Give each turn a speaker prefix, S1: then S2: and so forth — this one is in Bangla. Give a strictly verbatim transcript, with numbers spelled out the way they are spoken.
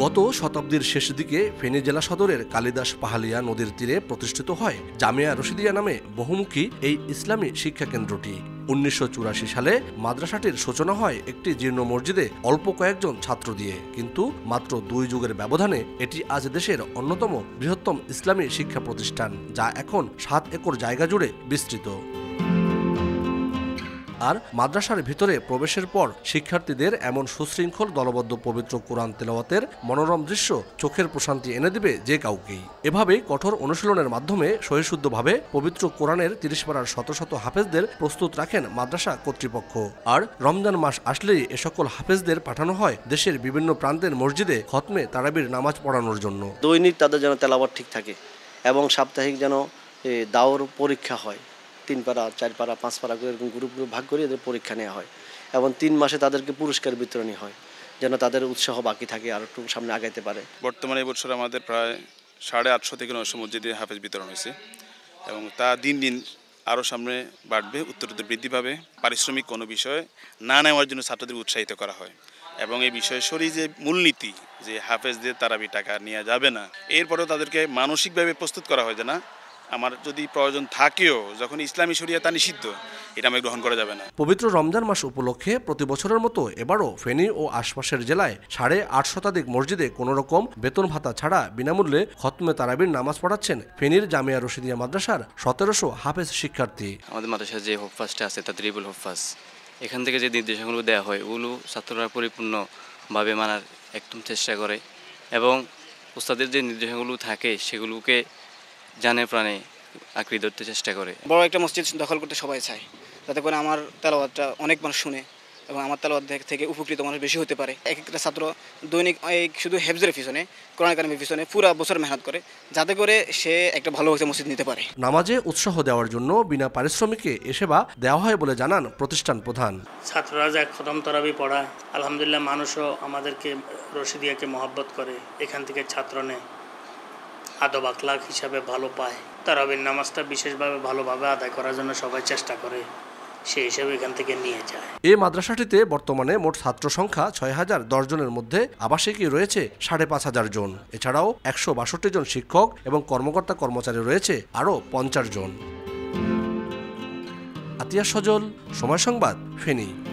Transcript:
S1: গত শতাব্দীর শেষ দিকে ফেনী জেলা সদরের কালিদাস পাহালিয়া নদীর তীরে প্রতিষ্ঠিত হয় জামিয়া রশিদিয়া নামে বহুমুখী এই ইসলামী শিক্ষা কেন্দ্রটি। উনিশশো চুরাশি সালে মাদ্রাসাটির সূচনা হয় একটি জীর্ণ মসজিদে অল্প কয়েকজন ছাত্র দিয়ে, কিন্তু মাত্র দুই যুগের ব্যবধানে এটি আজ দেশের অন্যতম বৃহত্তম ইসলামী শিক্ষা প্রতিষ্ঠান, যা এখন সাত একর জায়গা জুড়ে বিস্তৃত। আর মাদ্রাসার ভিতরে প্রবেশের পর শিক্ষার্থীদের এমন সুশৃঙ্খল দলবদ্ধ পবিত্র কোরআন তেলাওয়াতের মনোরম দৃশ্য চোখের প্রশান্তি এনে দিবে যে কাউকেই। এভাবেই কঠোর অনুশীলনের মাধ্যমে সহিশুদ্ধভাবে পবিত্র কোরআনের তিরিশ পারার শত শত হাফেজদের প্রস্তুত রাখেন মাদ্রাসা কর্তৃপক্ষ। আর রমজান মাস আসলেই এ সকল হাফেজদের পাঠানো হয় দেশের বিভিন্ন প্রান্তের মসজিদে খতমে তারাবির নামাজ পড়ানোর জন্য।
S2: দৈনিক তাদের যেন তেলাওয়াত ঠিক থাকে এবং সাপ্তাহিক যেন দাওর পরীক্ষা হয়, তিন পারা চার পারা পাঁচ পারা করে এরকম গ্রুপ গ্রুপ ভাগ করে এদের পরীক্ষা নেওয়া হয় এবং তিন মাসে তাদেরকে পুরস্কার বিতরণী হয়, যেন তাদের উৎসাহ বাকি থাকে আর একটু সামনে আগাইতে পারে।
S3: বর্তমানে এবছর আমাদের প্রায় সাড়ে আটশো থেকে নয়শো মসজিদে হাফেজ বিতরণ হয়েছে এবং তা দিন দিন আরও সামনে বাড়বে, উত্তরোত্তর বৃদ্ধি পাবে। পারিশ্রমিক কোনো বিষয়ে না নেওয়ার জন্য ছাত্রদের উৎসাহিত করা হয় এবং এই বিষয়ে সরি যে মূলনীতি যে হাফেজদের তারাবি টাকা নেওয়া যাবে না, এরপরেও তাদেরকে মানসিকভাবে প্রস্তুত করা হয় যে না, আমার যদি প্রয়োজন থাকেও যখন ইসলামী শরিয়া তা নিষিদ্ধ, এটা আমি গ্রহণ করা যাবে না।
S1: পবিত্র রমজান মাস উপলক্ষে প্রতি বছরের মতো এবারও ফেনী ও আশপাশের জেলায় সাড়ে আট শতাধিক মসজিদে কোনো রকম বেতন ভাতা ছাড়া বিনামূল্যে খতমে তারাবির নামাজ পড়াচ্ছেন ফেনীর জামিয়া রশিদিয়া মাদ্রাসার সতেরোশো হাফেজ শিক্ষার্থী।
S4: আমাদের মাদ্রাসার যে হোফাজটা আছে তাদের রিবুল হোফাজ, এখান থেকে যে নির্দেশনাগুলো দেওয়া হয় ওগুলো ছাত্ররা পরিপূর্ণভাবে মানার একদম চেষ্টা করে এবং উস্তাদের যে নির্দেশনাগুলো থাকে সেগুলোকে জানে প্রাণে আঁকড়ে ধরতে চেষ্টা করে।
S5: বড় একটা মসজিদ দখল করতে সবাই চায়, যাতে করে আমার তেলাওয়াতটা অনেক মানুষ শুনে এবং আমার তেলাওয়াত থেকে উপকৃত মানুষ বেশি হতে পারে। এক একটা ছাত্র দৈনিক শুধু হেফজের পিছনে, কোরআন কারিমের পিছনে পুরো বছর মেহনত করে, যাতে করে সে একটা ভালো একটা মসজিদ নিতে পারে।
S1: নামাজে উৎসাহ দেওয়ার জন্য বিনা পারিশ্রমিকে এ সেবা দেওয়া হয় বলে জানান প্রতিষ্ঠান প্রধান।
S6: ছাত্ররা যা খতম তারাবি পড়ায়, আলহামদুলিল্লাহ মানুষও আমাদেরকে রশিদিয়াকে মহব্বত করে, এখান থেকে ছাত্র নেয়, আদব আখলাক হিসাবে ভালো পায়। তারাবির নামাজটা বিশেষভাবে ভালোভাবে আদায় করার জন্য সবাই চেষ্টা করে, সেই হিসাবে এখান থেকে নিয়ে যায়।
S1: এই মাদ্রাসাটিতে বর্তমানে মোট ছাত্র সংখ্যা ছয় হাজার দশ জনের মধ্যে আবাসিকই রয়েছে সাড়ে পাঁচ হাজার জন। এছাড়াও একশো বাষট্টি জন শিক্ষক এবং কর্মকর্তা কর্মচারী রয়েছে আরও পঞ্চাশ জন। আতিয়া সজল, সময় সংবাদ, ফেনী।